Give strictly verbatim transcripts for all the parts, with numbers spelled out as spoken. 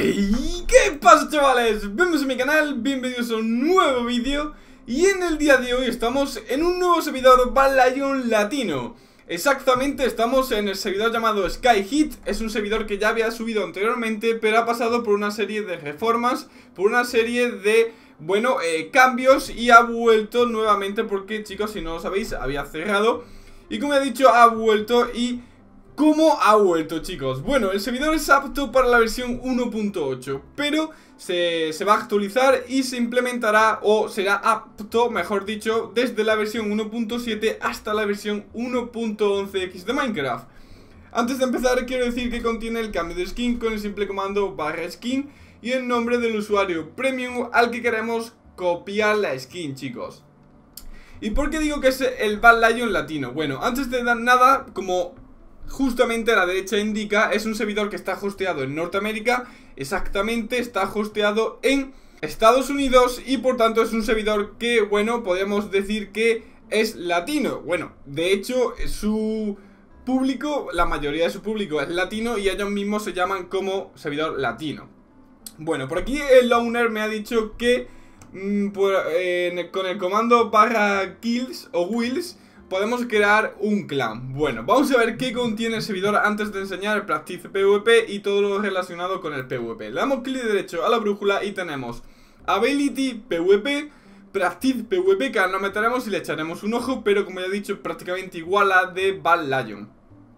¡Hey! ¿Qué pasa, chavales? Bienvenidos a mi canal, bienvenidos a un nuevo vídeo. Y en el día de hoy estamos en un nuevo servidor Bad Lion latino. Exactamente, estamos en el servidor llamado Skyhit. Es un servidor que ya había subido anteriormente, pero ha pasado por una serie de reformas, por una serie de, bueno, eh, cambios, y ha vuelto nuevamente porque, chicos, si no lo sabéis, había cerrado. Y como he dicho, ha vuelto. ¿Y cómo ha vuelto, chicos? Bueno, el servidor es apto para la versión uno punto ocho, pero se, se va a actualizar y se implementará, o será apto, mejor dicho, desde la versión uno punto siete hasta la versión uno punto once equis de Minecraft. Antes de empezar, quiero decir que contiene el cambio de skin con el simple comando barra skin y el nombre del usuario premium al que queremos copiar la skin, chicos. ¿Y por qué digo que es el Bad Lion latino? Bueno, antes de dar nada, como justamente a la derecha indica, es un servidor que está hosteado en Norteamérica. Exactamente, está hosteado en Estados Unidos y por tanto es un servidor que, bueno, podemos decir que es latino. Bueno, de hecho, su público, la mayoría de su público es latino y ellos mismos se llaman como servidor latino. Bueno, por aquí el owner me ha dicho que mmm, por, eh, con el comando barra kills o wheels podemos crear un clan. Bueno, vamos a ver qué contiene el servidor antes de enseñar el Practice PvP y todo lo relacionado con el PvP. Le damos clic derecho a la brújula y tenemos Ability PvP, Practice PvP, que nos meteremos y le echaremos un ojo, pero como ya he dicho, prácticamente igual a de Bad Lion.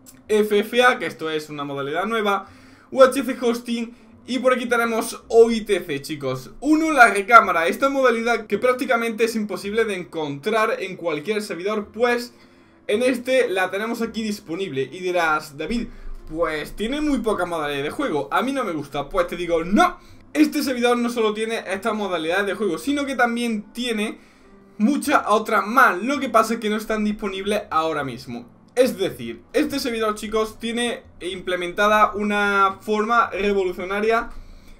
F F A, que esto es una modalidad nueva, U H C Hosting. Y por aquí tenemos O I T C, chicos. Uno, la recámara. Esta modalidad que prácticamente es imposible de encontrar en cualquier servidor, pues en este la tenemos aquí disponible. Y dirás, David, pues tiene muy poca modalidad de juego. A mí no me gusta. Pues te digo, no. Este servidor no solo tiene esta modalidad de juego, sino que también tiene muchas otras más. Lo que pasa es que no están disponibles ahora mismo. Es decir, este servidor, chicos, tiene implementada una forma revolucionaria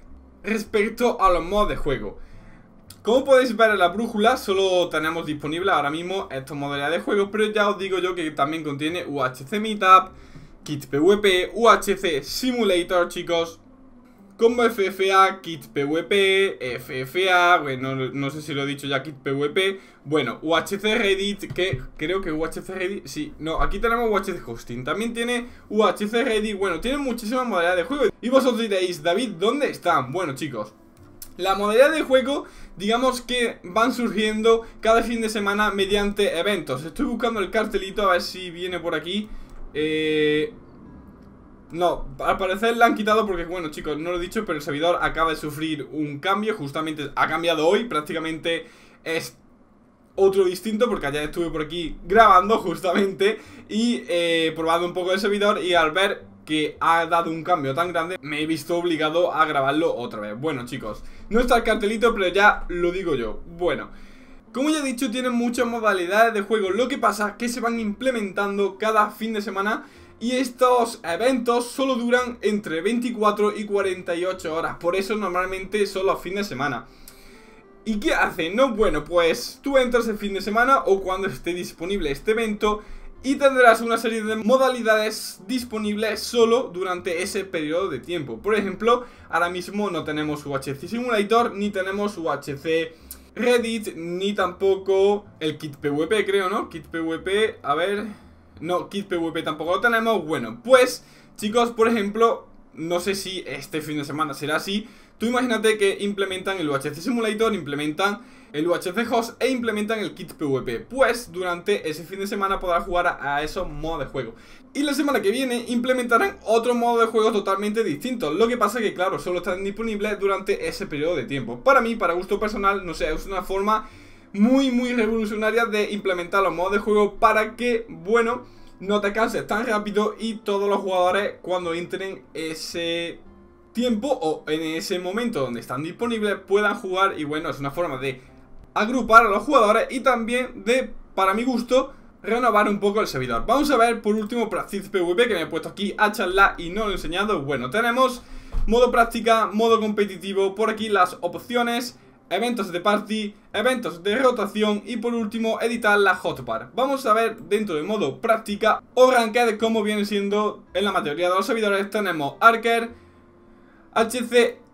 respecto a los modos de juego. Como podéis ver en la brújula, solo tenemos disponible ahora mismo estas modalidades de juego, pero ya os digo yo que también contiene U H C Meetup, Kit PvP, U H C Simulator, chicos, Combo F F A, Kit PvP, F F A, bueno, no, no sé si lo he dicho ya, Kit PvP, bueno, U H C Reddit, que creo que U H C Reddit, sí, no, aquí tenemos U H C Hosting, también tiene U H C Reddit, bueno, tiene muchísimas modalidades de juego. Y vosotros diréis, David, ¿dónde están? Bueno, chicos, la modalidad de juego, digamos que van surgiendo cada fin de semana mediante eventos. Estoy buscando el cartelito a ver si viene por aquí. Eh... No, al parecer la han quitado porque, bueno, chicos, no lo he dicho, pero el servidor acaba de sufrir un cambio. Justamente ha cambiado hoy, prácticamente es otro distinto, porque ayer estuve por aquí grabando justamente y eh, probando un poco el servidor, y al ver que ha dado un cambio tan grande me he visto obligado a grabarlo otra vez. Bueno, chicos, no está el cartelito, pero ya lo digo yo. Bueno, como ya he dicho, tienen muchas modalidades de juego. Lo que pasa es que se van implementando cada fin de semana y estos eventos solo duran entre veinticuatro y cuarenta y ocho horas. Por eso normalmente son los fines de semana. ¿Y qué hacen? No, bueno, pues tú entras el fin de semana o cuando esté disponible este evento y tendrás una serie de modalidades disponibles solo durante ese periodo de tiempo. Por ejemplo, ahora mismo no tenemos U H C Simulator, ni tenemos U H C Reddit, ni tampoco el Kit PvP, creo, ¿no? Kit PvP, a ver... No, Kit PvP tampoco lo tenemos. Bueno, pues, chicos, por ejemplo, no sé si este fin de semana será así. Tú imagínate que implementan el U H C Simulator, implementan el U H C Host e implementan el Kit PvP. Pues durante ese fin de semana podrás jugar a, a esos modos de juego. Y la semana que viene implementarán otro modo de juego totalmente distinto. Lo que pasa es que, claro, solo están disponibles durante ese periodo de tiempo. Para mí, para gusto personal, no sé, es una forma muy, muy revolucionaria de implementar los modos de juego para que, bueno, no te canses tan rápido y todos los jugadores, cuando entren ese tiempo o en ese momento donde están disponibles, puedan jugar. Y bueno, es una forma de agrupar a los jugadores y también de, para mi gusto, renovar un poco el servidor. Vamos a ver por último Practice PvP, que me he puesto aquí a charlar y no lo he enseñado. Bueno, tenemos modo práctica, modo competitivo, por aquí las opciones, eventos de party, eventos de rotación y por último editar la hotbar. Vamos a ver dentro de modo práctica o ranked como viene siendo en la mayoría de los servidores. Tenemos Archer, H C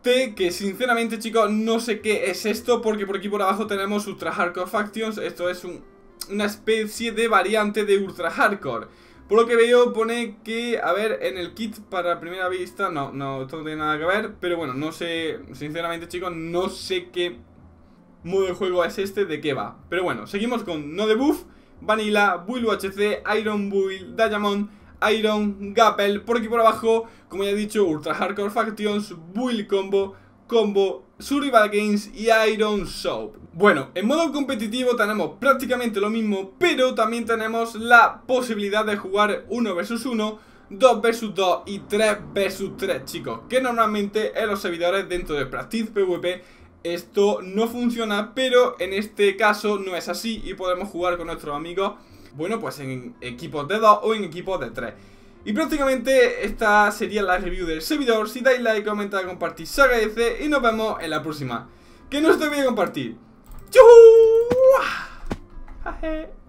este, que sinceramente, chicos, no sé qué es esto, porque por aquí por abajo tenemos Ultra Hardcore Factions. Esto es un, una especie de variante de Ultra Hardcore. Por lo que veo pone que, a ver, en el kit para primera vista, no, no, esto no tiene nada que ver. Pero bueno, no sé, sinceramente, chicos, no sé qué modo de juego es este, de qué va. Pero bueno, seguimos con No Debuff, Vanilla, Build U H C, Iron Build, Diamond, Iron, Gapel. Por aquí por abajo, como ya he dicho, Ultra Hardcore Factions, Build Combo, Combo, Survival Games y Iron Soap. Bueno, en modo competitivo tenemos prácticamente lo mismo, pero también tenemos la posibilidad de jugar uno versus uno, dos versus dos y tres versus tres, chicos. Que normalmente en los servidores dentro de Practice PvP esto no funciona, pero en este caso no es así y podemos jugar con nuestros amigos, bueno, pues en equipos de dos o en equipos de tres. Y prácticamente esta sería la review del servidor. Si dais like, comentáis, compartís, se agradece y nos vemos en la próxima. Que no os olvidéis de compartir. ¡Yuhu!